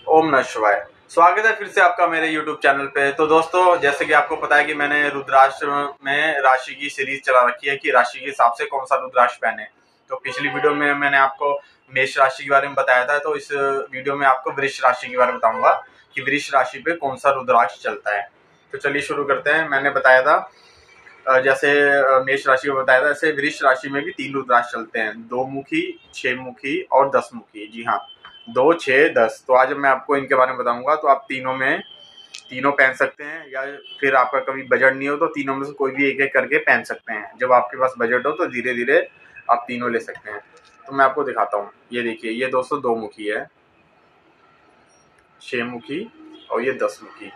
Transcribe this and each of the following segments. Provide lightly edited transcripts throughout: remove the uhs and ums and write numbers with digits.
ओम नमः शिवाय। स्वागत है फिर से आपका मेरे YouTube चैनल पे। तो दोस्तों, जैसे कि आपको पता है कि मैंने रुद्राक्ष में राशि की सीरीज चला रखी है कि राशि के हिसाब से कौन सा रुद्राक्ष पहने। तो पिछली वीडियो में मैंने आपको मेष राशि के बारे में बताया था, तो इस वीडियो में आपको वृष राशि के बारे में बताऊंगा कि वृष राशि पे कौन सा रुद्राक्ष चलता है। तो चलिए शुरू करते हैं। मैंने बताया था जैसे मेष राशि को बताया था, ऐसे वृष राशि में भी 3 रुद्राक्ष चलते हैं, 2 मुखी, 6 मुखी और 10 मुखी। जी हाँ, 2, 6, 10। तो आज मैं आपको इनके बारे में बताऊंगा। तो आप तीनों पहन सकते हैं, या फिर आपका कभी बजट नहीं हो तो तीनों में से कोई भी एक एक करके पहन सकते हैं। जब आपके पास बजट हो तो धीरे धीरे आप तीनों ले सकते हैं। तो मैं आपको दिखाता हूँ। ये देखिए, ये दोस्तों 2 मुखी है, 6 मुखी और ये 10 मुखी।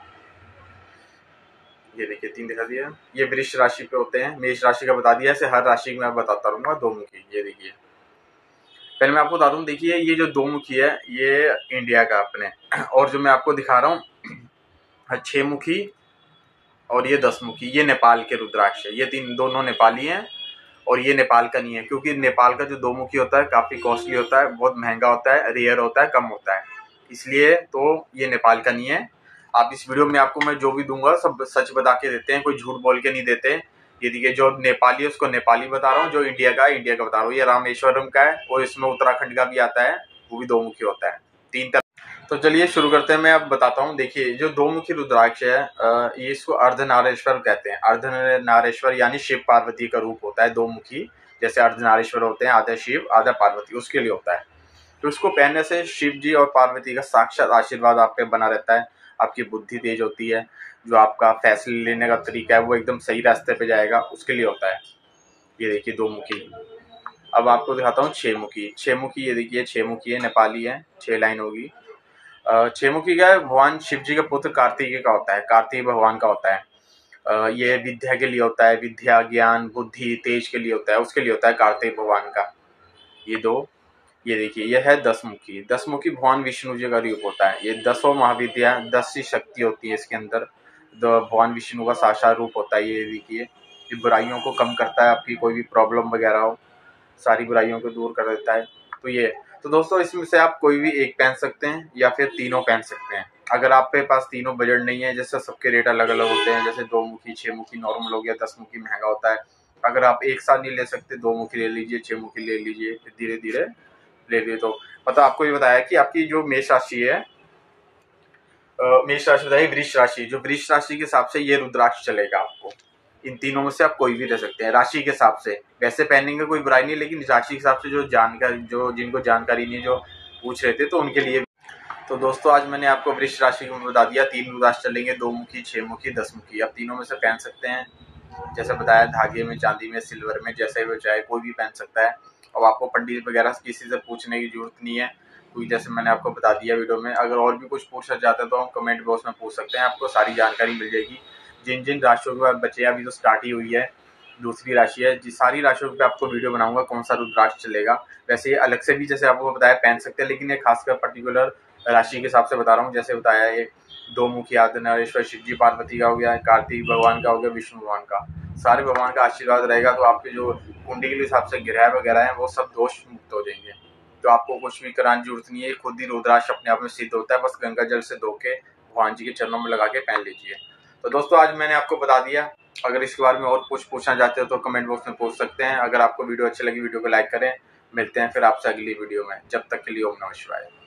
ये देखिए 3 दिखा दिया। ये वृष राशि पे होते हैं। मेष राशि का बता दिया, ऐसे हर राशि में मैं बताता रहूंगा 2 मुखी। ये देखिए, पहले मैं आपको बता दूं, देखिए ये जो 2 मुखी है ये इंडिया का अपने, और जो मैं आपको दिखा रहा हूँ 6 मुखी और ये 10 मुखी, ये नेपाल के रुद्राक्ष है। ये दोनों नेपाली हैं और ये नेपाल का नहीं है, क्योंकि नेपाल का जो 2 मुखी होता है काफ़ी कॉस्टली होता है, बहुत महंगा होता है, रेयर होता है, कम होता है, इसलिए तो ये नेपाल का नहीं है। आप इस वीडियो में आपको मैं जो भी दूंगा सब सच बता के देते हैं, कोई झूठ बोल के नहीं देते। ये देखिए, जो नेपाली है उसको नेपाली बता रहा हूँ, जो इंडिया का है इंडिया का बता रहा हूँ। ये रामेश्वरम का है और इसमें उत्तराखंड का भी आता है, वो भी 2 मुखी होता है। 3 तरह। तो चलिए शुरू करते हैं। मैं अब बताता हूँ। देखिए, जो 2 मुखी रुद्राक्ष है ये इसको अर्धनारेश्वर कहते हैं। अर्धनारेश्वर यानी शिव पार्वती का रूप होता है 2 मुखी। जैसे अर्धनारेश्वर होते हैं, आधा शिव आधा पार्वती, उसके लिए होता है। तो इसको पहनने से शिव जी और पार्वती का साक्षात आशीर्वाद आप पे बना रहता है। आपकी बुद्धि तेज होती है, जो आपका फैसले लेने का तरीका है वो एकदम सही रास्ते पे जाएगा, उसके लिए होता है। ये देखिए 2 मुखी। अब आपको दिखाता हूँ 6 मुखी। 6 मुखी, ये देखिए 6 मुखी है, नेपाली है, 6 लाइन होगी। 6 मुखी का भगवान शिव जी का पुत्र कार्तिकेय का होता है, कार्तिक भगवान का होता है। ये विद्या के लिए होता है, विद्या, ज्ञान, बुद्धि, तेज के लिए होता है, उसके लिए होता है कार्तिक भगवान का। ये 2। ये देखिए, यह है 10 मुखी। 10 मुखी भगवान विष्णु जी का रूप होता है। ये 10 महाविद्या, 10 सी शक्ति होती है इसके अंदर। भगवान विष्णु का साक्षात रूप होता है। ये देखिए, ये बुराइयों को कम करता है, आपकी कोई भी प्रॉब्लम वगैरह हो सारी बुराइयों को दूर कर देता है। तो दोस्तों, इसमें से आप कोई भी एक पहन सकते हैं या फिर तीनों पहन सकते हैं। अगर आपके पास तीनों बजट नहीं है, जैसे सबके रेट अलग अलग होते हैं, जैसे 2 मुखी, 6 मुखी नॉर्मल हो गया, 10 मुखी महंगा होता है। अगर आप एक साथ नहीं ले सकते, 2 मुखी ले लीजिए, 6 मुखी ले लीजिए, फिर धीरे धीरे ले लिए। तो मतलब आपको ये बताया कि आपकी जो मेष राशि है, मेष राशि बताइए, वृष राशि, जो वृष राशि के हिसाब से ये रुद्राक्ष चलेगा आपको। इन तीनों में से आप कोई भी रह सकते हैं राशि के हिसाब से। वैसे पहनने का कोई बुराई नहीं, लेकिन राशि के हिसाब से जो जिनको जानकारी नहीं, जो पूछ रहे थे, तो उनके लिए। तो दोस्तों, आज मैंने आपको वृष राशि को बता दिया। 3 रुद्राक्ष चलेंगे, 2 मुखी, 6 मुखी, 10 मुखी। आप तीनों में से पहन सकते हैं, जैसे बताया, धागे में, चांदी में, सिल्वर में, जैसे भी चाहे कोई भी पहन सकता है। और आपको पंडित वगैरह किसी से पूछने की जरूरत नहीं है, क्योंकि जैसे मैंने आपको बता दिया वीडियो में। अगर और भी कुछ पूछना चाहते हैं तो हम कमेंट बॉक्स में पूछ सकते हैं, आपको सारी जानकारी मिल जाएगी। जिन जिन राशियों के बाद बचे, अभी तो स्टार्ट ही हुई है, दूसरी राशि है, जिस सारी राशियों पे आपको वीडियो बनाऊंगा कौन सा रुद्राक्ष चलेगा। वैसे ये अलग से भी, जैसे आपको बताया, पहन सकते हैं, लेकिन ये खासकर पर्टिकुलर राशि के हिसाब से बता रहा हूँ। जैसे बताया, ये 2 मुखी अर्धनारेश्वर शिव जी पार्वती का हो गया, कार्तिक भगवान का हो गया, विष्णु भगवान का, सारे भगवान का आशीर्वाद रहेगा। तो आपके जो कुंडली के हिसाब से ग्रह वगैरह है वो सब दोष मुक्त हो जाएंगे। तो आपको कुछ भी कराने की जरूरत नहीं है, खुद ही रुद्राक्ष अपने आप में सिद्ध होता है। बस गंगा जल से धो के भगवान जी के चरणों में लगा के पहन लीजिए। तो दोस्तों, आज मैंने आपको बता दिया। अगर इसके बारे में और कुछ पूछना चाहते हो तो कमेंट बॉक्स में पूछ सकते हैं। अगर आपको वीडियो अच्छी लगी, वीडियो को लाइक करें। मिलते हैं फिर आपसे अगली वीडियो में। जब तक के लिए ओम नमः शिवाय।